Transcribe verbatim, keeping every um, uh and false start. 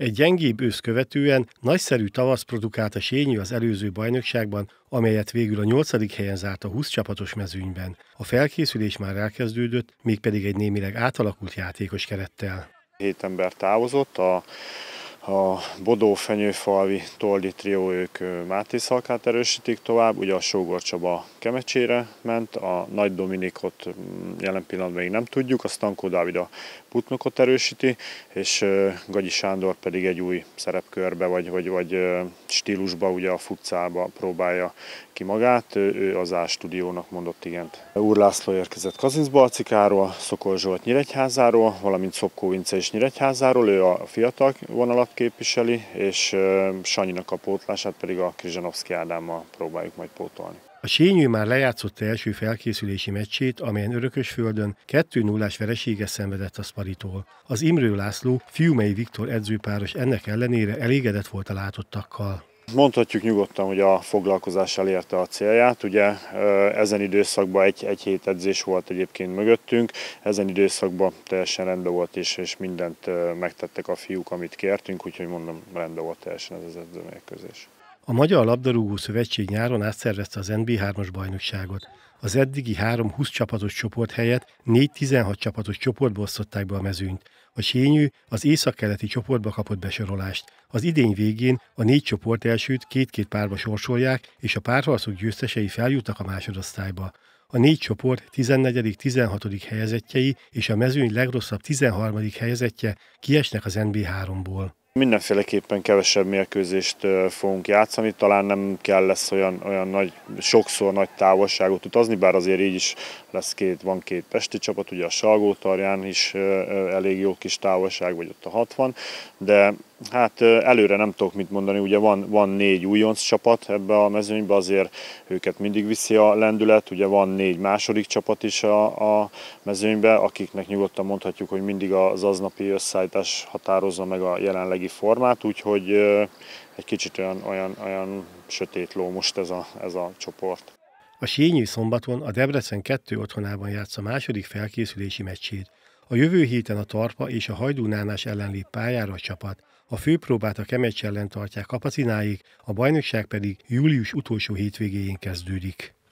Egy gyengébb ősz követően nagyszerű tavasz produkált a Sényű az előző bajnokságban, amelyet végül a nyolcadik helyen zárt a húsz csapatos mezőnyben. A felkészülés már elkezdődött, mégpedig egy némileg átalakult játékos kerettel. Hét ember távozott, a A Bodó, Fenyőfalvi, Toldi trió, ők Máté Szalkát erősítik tovább, ugye a Sógor Csaba Kemecsére ment, a Nagy Dominikot jelen pillanatban még nem tudjuk, a Stankó Dávid a Putnokot erősíti, és Gagyi Sándor pedig egy új szerepkörbe vagy, vagy, vagy stílusba, ugye a futszálba próbálja ki magát, ő az A stúdiónak mondott igent. Úr László érkezett Kazincbarcikáról, Szokol Zsolt Nyíregyházáról, valamint Szopkó Vince is Nyíregyházáról, ő a fiatal vonalat képviseli, és Sanyinak a pótlását pedig a Krizsanovszky Ádámmal próbáljuk majd pótolni. A Sényű már lejátszotta első felkészülési meccsét, amelyen Örökösföldön kettő nullás vereséget szenvedett a Sparitól. Az Imrő László, Fiumei Viktor edzőpáros ennek ellenére elégedett volt a látottakkal. Mondhatjuk nyugodtan, hogy a foglalkozás elérte a célját. Ugye ezen időszakban egy, egy hét edzés volt egyébként mögöttünk, ezen időszakban teljesen rendben volt, és, és mindent megtettek a fiúk, amit kértünk, úgyhogy mondom, rendben volt teljesen ez az edzőmérkőzés. A Magyar Labdarúgó Szövetség nyáron átszervezte az en bé hármas bajnokságot. Az eddigi három húsz csapatos csoport helyett négy tizenhat csapatos csoportba osztották be a mezőnyt. A Sényű az északkeleti csoportba kapott besorolást. Az idény végén a négy csoport elsőt két-két párba sorsolják, és a párharcok győztesei feljutnak a másodosztályba. A négy csoport tizennegyedik tizenhatodik helyezettjei és a mezőny legrosszabb tizenharmadik helyezettje kiesnek az en bé háromból. Mindenféleképpen kevesebb mérkőzést fogunk játszani, talán nem kell lesz olyan, olyan nagy, sokszor nagy távolságot utazni, bár azért így is lesz két, van két pesti csapat, ugye a Salgótarján is elég jó kis távolság, vagy ott a hatvan, de hát előre nem tudok mit mondani, ugye van, van négy újonc csapat ebbe a mezőnybe, azért őket mindig viszi a lendület, ugye van négy második csapat is a, a mezőnybe, akiknek nyugodtan mondhatjuk, hogy mindig az aznapi összeállítás határozza meg a jelenlegi formát, úgyhogy egy kicsit olyan, olyan, olyan sötét ló most ez a, ez a csoport. A Sényű szombaton a Debrecen kettő otthonában játsza második felkészülési meccsét. A jövő héten a Tarpa és a Hajdú-Nánás ellen lép pályára a csapat. A főpróbát a Kemecs ellen tartják kapacináig, a bajnokság pedig július utolsó hétvégéjén kezdődik.